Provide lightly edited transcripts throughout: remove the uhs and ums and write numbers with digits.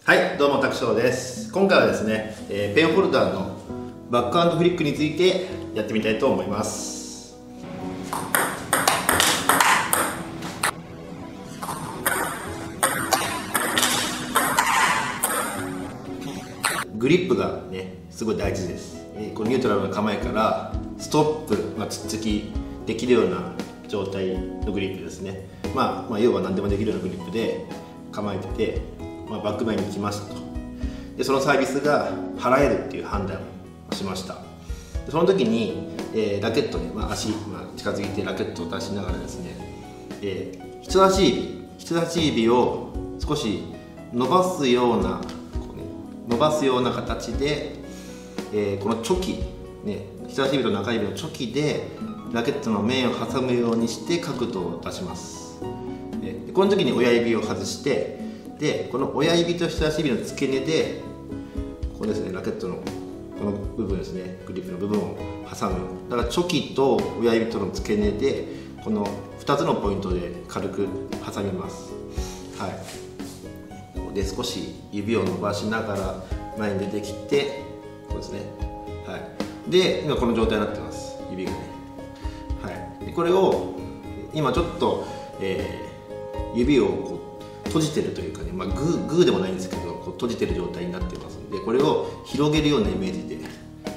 はい、どうも拓翔です。今回はですね、ペンホルダーのバック&フリックについてやってみたいと思います。グリップがね、すごい大事です。このニュートラルな構えからストップ、つっつきできるような状態のグリップですね。要は何でもできるようなグリップで構えてて、バック前に来ましたと。でそのサービスが払えるっていう判断をしました。その時に、ラケットに、足、近づいてラケットを出しながらですね、人差し指を少し伸ばすような形で、このチョキ、人差し指と中指のチョキでラケットの面を挟むようにして角度を出します。この時に親指を外して、でこの親指と人差し指の付け根でここですね、ラケットのこの部分ですね、グリップの部分を挟む。だからチョキと親指との付け根でこの2つのポイントで軽く挟みます。はい、ここで少し指を伸ばしながら前に出てきて、こうですね。はい、で今この状態になってます、指がね。はい、でこれを今ちょっと、指をこう閉じてるというかね、グーでもないんですけど、こう閉じてる状態になってますので、これを広げるようなイメージで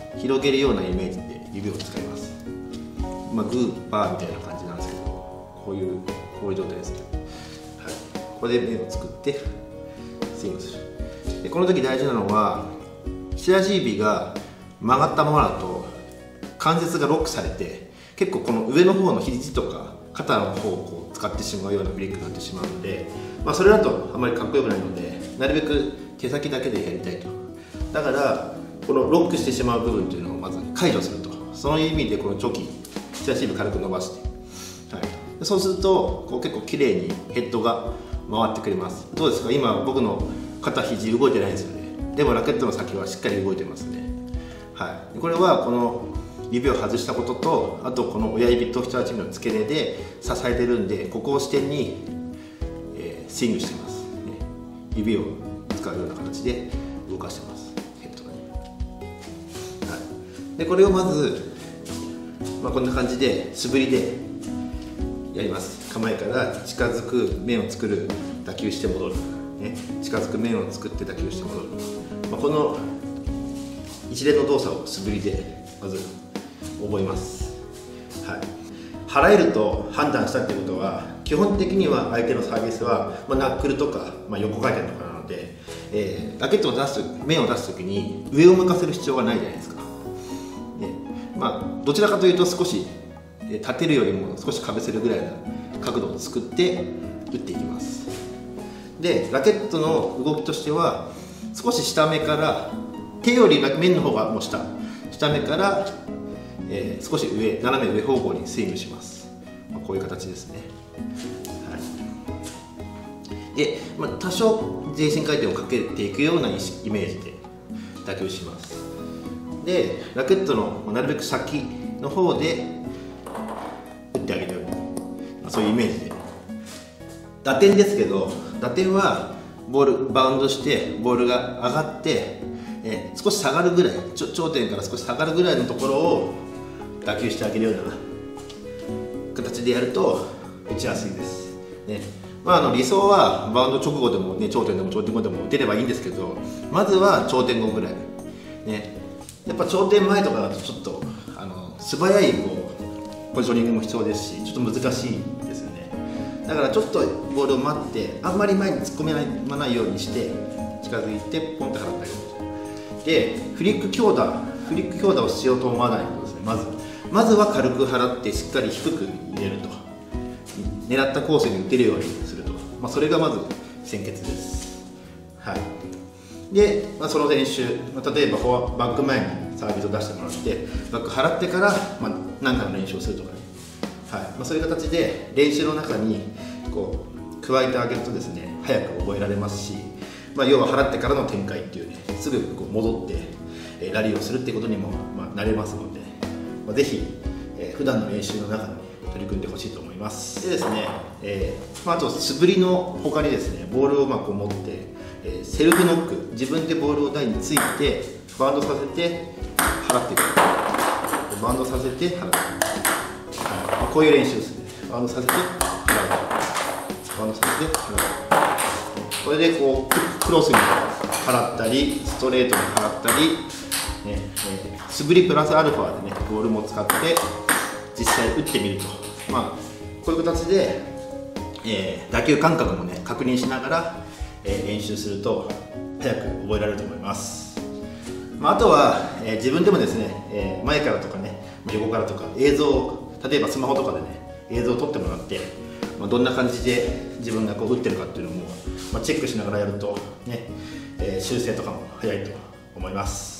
指を使います。グーパーみたいな感じなんですけど、こういう状態ですね。はい、これで目を作ってスイングする。でこの時大事なのは、人差し指が曲がったままだと関節がロックされて、結構この上の方の肘とか肩の方をこう使ってしまうようなフリックになってしまうので、それだとあまりかっこよくないので、なるべく手先だけでやりたいと。だからこのロックしてしまう部分というのをまず解除すると。そういう意味でこのチョキ、人差し指軽く伸ばして、はい、そうするとこう結構綺麗にヘッドが回ってくれます。どうですか、今僕の肩肘動いてないんですよね。でもラケットの先はしっかり動いてますね。はい、これはこの指を外したことと、あとこの親指と人差し指の付け根で支えてるんで、ここを支点に、スイングしてます、指を使うような形で動かしてます、ヘッドがね。はい、でこれをまず、こんな感じで素振りでやります。構えから近づく面を作る、打球して戻る、近づく面を作って打球して戻る、この一連の動作を素振りでまず覚えます。はい、払えると判断したってことは、基本的には相手のサービスは、ナックルとか、横回転とかなので、ラケットを面を出す時に上を向かせる必要がないじゃないですか。どちらかというと少し立てるよりも少しかぶせるぐらいの角度を作って打っていきます。でラケットの動きとしては、少し下目から、手より面の方がもう下目から、少し斜め上方向にスイングします。こういう形ですね。はい、で、多少全身回転をかけていくようなイメージで打球します。でラケットのなるべく先の方で打ってあげるように、そういうイメージで。打点ですけど、打点はボールバウンドしてボールが上がって、少し下がるぐらい、頂点から少し下がるぐらいのところを打球してあげるような形でやると打ちやすいです、理想はバウンド直後でも、頂点でも頂点後でも打てればいいんですけど、まずは頂点後ぐらい、やっぱ頂点前とかだとちょっと素早いポジショニングも必要ですし、ちょっと難しいですよね。だからちょっとボールを待って、あんまり前に突っ込まないようにして近づいてポンと払ってあげる。でフリック強打をしようと思わないことですね。まずは軽く払ってしっかり低く入れると、狙ったコースに打てるようにすると、それがまず先決です。はい、で、その練習、例えばバック前にサービスを出してもらって、バック払ってから、何回も練習をするとかね、そういう形で練習の中にこう加えてあげるとですね、早く覚えられますし、要は払ってからの展開っていうね、すぐこう戻ってラリーをするっていうことにもなれますので、ぜひ普段の練習の中に取り組んでほしいと思います。でですね、あと素振りの他にですね、ボールをこう持ってセルフノック、自分でボールを台についてバウンドさせて払っていく、バウンドさせて払う、こういう練習ですね。バウンドさせて払う、バウンドさせて払う、これでこうクロスに払ったりストレートに払ったり、素振りプラスアルファでねボールも使って実際打ってみると、こういう形で、打球感覚もね確認しながら、練習すると早く覚えられると思います。あとは、自分でもですね、前からとかね横からとか映像、例えばスマホとかでね映像を撮ってもらって、どんな感じで自分がこう打ってるかっていうのも、チェックしながらやるとね、修正とかも早いと思います。